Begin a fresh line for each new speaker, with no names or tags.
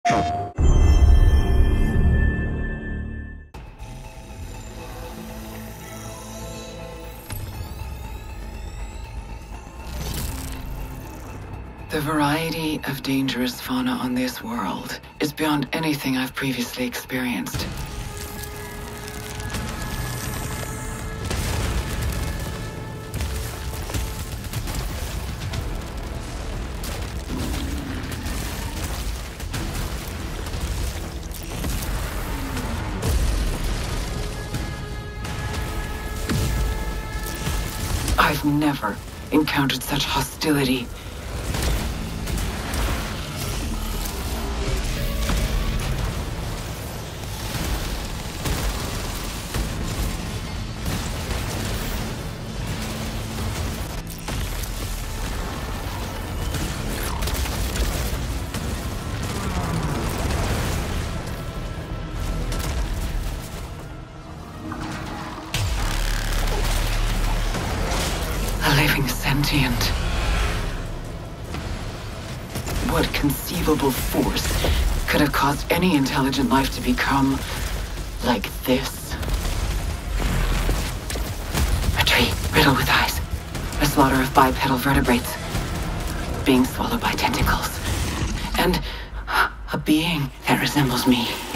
The variety of dangerous fauna on this world is beyond anything I've previously experienced. I've never encountered such hostility. Living sentient. What conceivable force could have caused any intelligent life to become like this? A tree riddled with eyes. A slaughter of bipedal vertebrates being swallowed by tentacles. And a being that resembles me.